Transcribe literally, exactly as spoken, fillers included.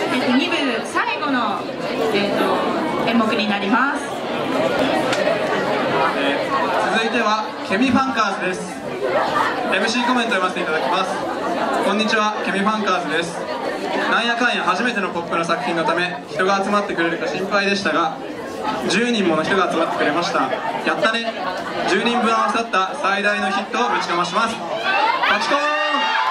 えっと、に部最後の、えっと、演目になります。 えー、続いてはケミファンカーズです。 エムシー コメントを読ませていただきます。こんにちは、ケミファンカーズです。なんやかんや初めてのポップな作品のため人が集まってくれるか心配でしたが、じゅうにんもの人が集まってくれました。やったね。じゅうにんぶん合わさった最大のヒットをぶちかまします。パチコーン。